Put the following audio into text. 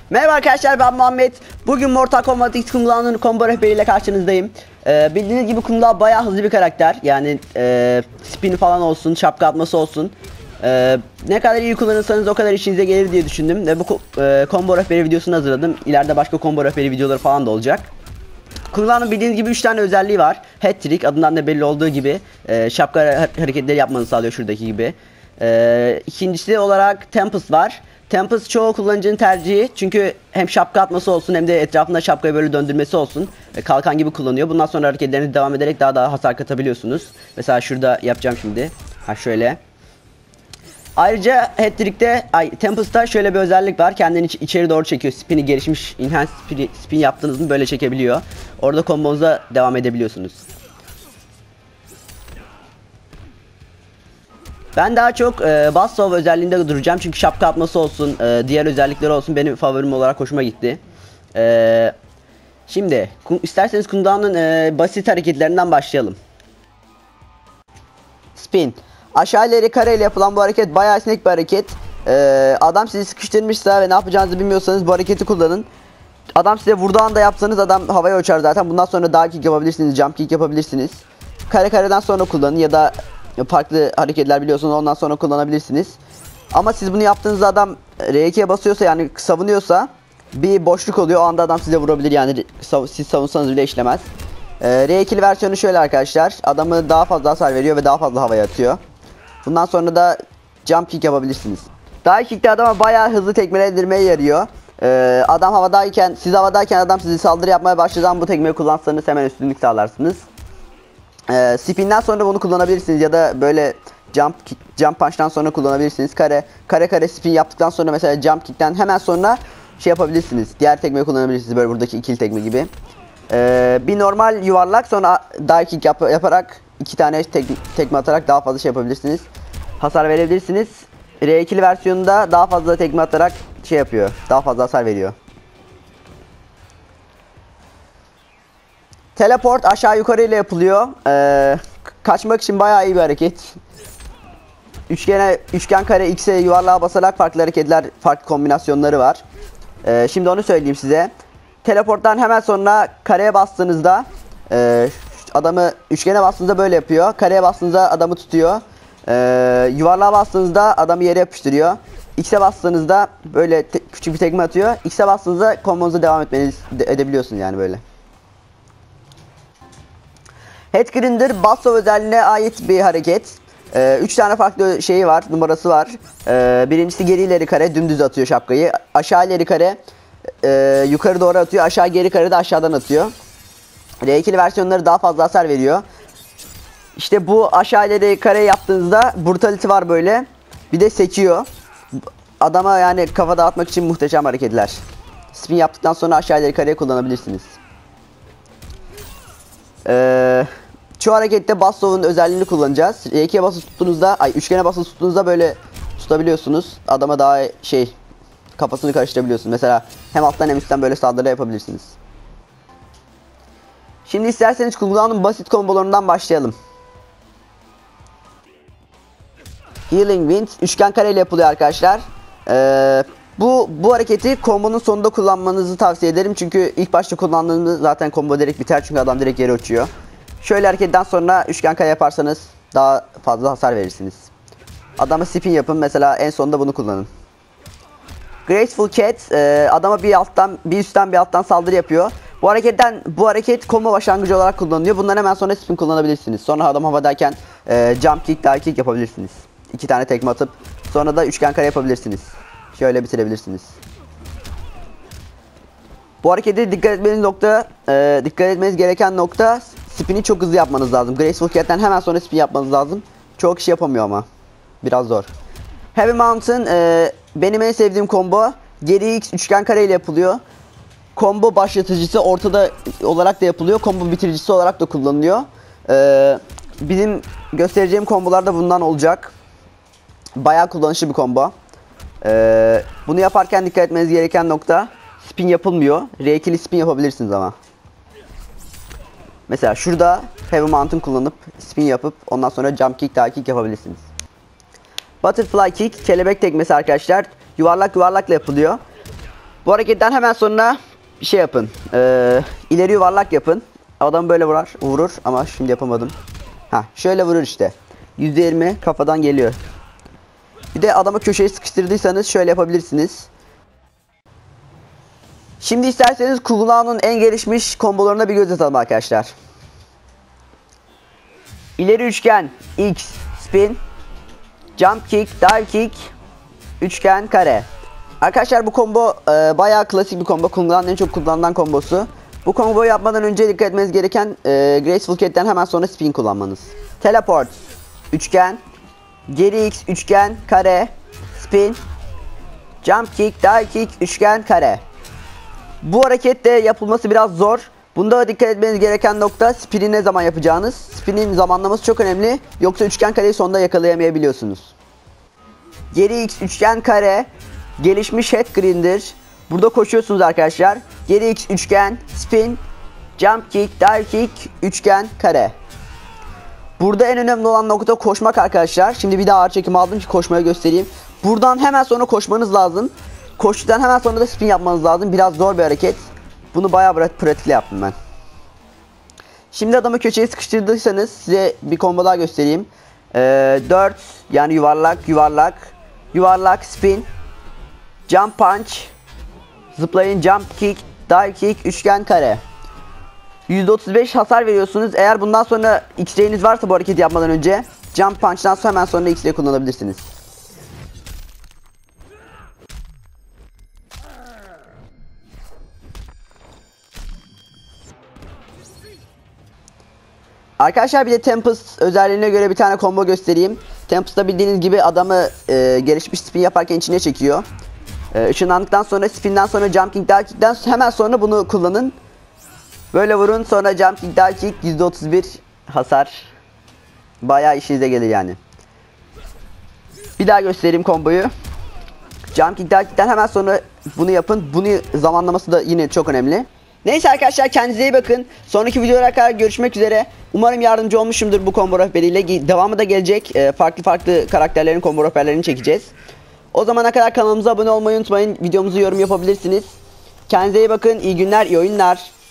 Merhaba arkadaşlar, ben Muhammed. Bugün Mortal Kombat X Kung Lao'nun combo rehberiyle karşınızdayım. Bildiğiniz gibi Kung Lao bayağı hızlı bir karakter. Yani spini falan olsun, şapka atması olsun. Ne kadar iyi kullanırsanız o kadar işinize gelir diye düşündüm. Ve bu combo rehberi videosunu hazırladım. İleride başka combo rehberi videoları falan da olacak. Kung Lao'nun bildiğiniz gibi 3 tane özelliği var. Hat trick, adından da belli olduğu gibi şapka hareketleri yapmanızı sağlıyor şuradaki gibi. İkincisi olarak Tempest var. Tempest çoğu kullanıcının tercihi, çünkü hem şapka atması olsun hem de etrafında şapkayı böyle döndürmesi olsun. Kalkan gibi kullanıyor. Bundan sonra hareketlerinizi devam ederek daha hasar katabiliyorsunuz. Mesela şurada yapacağım şimdi. Şöyle. Ayrıca Tempest'ta şöyle bir özellik var. Kendini içeri doğru çekiyor. Spin'i gelişmiş enhanced spin yaptığınız mı böyle çekebiliyor. Orada kombonuza devam edebiliyorsunuz. Ben daha çok Bassov özelliğinde duracağım, çünkü şapka atması olsun, diğer özellikleri olsun benim favorim olarak hoşuma gitti. Şimdi isterseniz Kung Lao'nun basit hareketlerinden başlayalım. Spin. Aşağı ileri kareyle yapılan bu hareket bayağı esnek bir hareket. Adam sizi sıkıştırmışsa ve ne yapacağınızı bilmiyorsanız bu hareketi kullanın. Adam size vurduğu anda yapsanız adam havaya uçar zaten. Bundan sonra daha kick yapabilirsiniz, jump kick yapabilirsiniz. Kareden sonra kullanın ya da farklı hareketler biliyorsunuz, ondan sonra kullanabilirsiniz. Ama siz bunu yaptığınızda adam R2'ye basıyorsa, yani savunuyorsa bir boşluk oluyor. O anda adam size vurabilir, yani siz savunsanız bile işlemez. R2'li versiyonu şöyle arkadaşlar. Adamı daha fazla hasar veriyor ve daha fazla havaya atıyor. Bundan sonra da jump kick yapabilirsiniz. Daha kick'te adama bayağı hızlı tekmelendirmeye yarıyor. Adam havadayken, siz havadayken adam sizi saldırı yapmaya başladığı zaman bu tekmeyi kullansanız hemen üstünlük sağlarsınız. Spin'den sonra bunu kullanabilirsiniz ya da böyle jump punch'tan sonra kullanabilirsiniz. Kare spin yaptıktan sonra mesela jump kick'ten hemen sonra şey yapabilirsiniz. Diğer tekmeyi kullanabilirsiniz, böyle buradaki ikili tekme gibi. Bir normal yuvarlak, sonra dive kick yaparak iki tane tekme atarak daha fazla şey yapabilirsiniz. Hasar verebilirsiniz. R2'li versiyonunda daha fazla tekme atarak şey yapıyor. Daha fazla hasar veriyor. Teleport aşağı yukarı ile yapılıyor. Kaçmak için bayağı iyi bir hareket. Üçgen kare X'e yuvarlığa basarak farklı hareketler, farklı kombinasyonları var. Şimdi onu söyleyeyim size. Teleporttan hemen sonra kareye bastığınızda adamı, üçgene bastığınızda böyle yapıyor. Kareye bastığınızda adamı tutuyor. Yuvarlığa bastığınızda adamı yere yapıştırıyor. X'e bastığınızda böyle küçük bir tekme atıyor. X'e bastığınızda kombonuza devam edebiliyorsunuz yani böyle. Headgrinder Bassov özelliğine ait bir hareket. 3 tane farklı şeyi var, numarası var. Birincisi geri ileri kare, dümdüz atıyor şapkayı. Aşağı ileri kare yukarı doğru atıyor. Aşağı geri kare de aşağıdan atıyor. R2'li versiyonları daha fazla hasar veriyor. İşte bu aşağı ileri kare yaptığınızda brutality var böyle. Bir de sekiyor. Adama yani kafa dağıtmak için muhteşem hareketler. Spin yaptıktan sonra aşağı ileri kareyi kullanabilirsiniz. Şu harekette Bassov'un özelliğini kullanacağız. R2'ye basılı tuttuğunuzda, üçgene basılı tuttuğunuzda böyle tutabiliyorsunuz. Adama daha kafasını karıştırabiliyorsunuz. Mesela hem alttan hem üstten böyle saldırı yapabilirsiniz. Şimdi isterseniz Kung Lao'nun basit kombolarından başlayalım. Healing Wind üçgen kareyle yapılıyor arkadaşlar. Bu hareketi kombonun sonunda kullanmanızı tavsiye ederim. Çünkü ilk başta kullandığınızda zaten combo direkt biter, çünkü adam direkt yere uçuyor. Şöyle hareketten sonra üçgen kare yaparsanız daha fazla hasar verirsiniz. Adama spin yapın, mesela en sonunda bunu kullanın. Graceful Cat adama bir üstten bir alttan saldırı yapıyor. Bu hareket combo başlangıcı olarak kullanılıyor. Bundan hemen sonra spin kullanabilirsiniz. Sonra adam havadayken jump kick, dive kick yapabilirsiniz. 2 tane tekme atıp sonra da üçgen kare yapabilirsiniz. Şöyle bitirebilirsiniz. Bu harekete dikkat etmeniz gereken nokta, spin'i çok hızlı yapmanız lazım. Graceful Cat'ten hemen sonra spin yapmanız lazım. Çoğu kişi yapamıyor ama. Biraz zor. Heavy Mountain benim en sevdiğim combo. Geri X üçgen kare ile yapılıyor. Combo başlatıcısı ortada olarak da yapılıyor. Combo bitiricisi olarak da kullanılıyor. Bizim göstereceğim kombolar da bundan olacak. Bayağı kullanışlı bir combo. Bunu yaparken dikkat etmeniz gereken nokta, spin yapılmıyor. R2'li spin yapabilirsiniz ama. Mesela şurada Heavy Mountain kullanıp spin yapıp ondan sonra jump kick, dive kick yapabilirsiniz. Butterfly kick kelebek tekmesi arkadaşlar. Yuvarlakla yapılıyor. Bu hareketten hemen sonra bir şey yapın. İleri yuvarlak yapın. Adam böyle vurur ama şimdi yapamadım. Şöyle vurur işte. %20 kafadan geliyor. Bir de adamı köşeye sıkıştırdıysanız şöyle yapabilirsiniz. Şimdi isterseniz Kulağan'ın en gelişmiş kombolarına bir göz atalım arkadaşlar. İleri üçgen X spin, jump kick, dive kick, üçgen kare. Arkadaşlar bu combo bayağı klasik bir combo. Kulağan'ın en çok kullanılan kombosu. Bu komboyu yapmadan önce dikkat etmeniz gereken Graceful Cat'ten hemen sonra spin kullanmanız. Teleport üçgen, geri X üçgen kare, spin, jump kick, dive kick, üçgen kare. Bu harekette yapılması biraz zor. Bunda dikkat etmeniz gereken nokta spin'i ne zaman yapacağınız. Spin'in zamanlaması çok önemli. Yoksa üçgen kareyi sonunda yakalayamayabiliyorsunuz. Geri X üçgen kare, gelişmiş head grind'dir. Burada koşuyorsunuz arkadaşlar. Geri X üçgen, spin, jump kick, dive kick, üçgen kare. Burada en önemli olan nokta koşmak arkadaşlar. Şimdi bir daha ağır çekim aldım ki koşmayı göstereyim. Buradan hemen sonra koşmanız lazım. Koştuktan hemen sonra da spin yapmanız lazım. Biraz zor bir hareket. Bunu bayağı pratikle yaptım ben. Şimdi adamı köşeye sıkıştırdıysanız size bir combo daha göstereyim. 4 yani yuvarlak spin, jump punch, zıplayın jump kick, dive kick, üçgen kare. %35 hasar veriyorsunuz. Eğer bundan sonra X-ray'iniz varsa bu hareketi yapmadan önce jump punch'tan sonra hemen sonra X-ray kullanabilirsiniz. Arkadaşlar bir de Tempest özelliğine göre bir tane combo göstereyim. Tempest'ta bildiğiniz gibi adamı gelişmiş spin yaparken içine çekiyor. Işınlandıktan sonra spinden sonra jumping dive kick'ten hemen sonra bunu kullanın. Böyle vurun sonra jumping dive kick %31 hasar. Bayağı işinize gelir yani. Bir daha göstereyim komboyu. Jumping dive kick'ten hemen sonra bunu yapın. Bunu zamanlaması da yine çok önemli. Neyse arkadaşlar kendinize iyi bakın. Sonraki videolara kadar görüşmek üzere. Umarım yardımcı olmuşumdur bu combo rehberiyle. Devamı da gelecek. Farklı karakterlerin combo rehberlerini çekeceğiz. O zamana kadar kanalımıza abone olmayı unutmayın. Videomuzu yorum yapabilirsiniz. Kendinize iyi bakın. İyi günler, iyi oyunlar.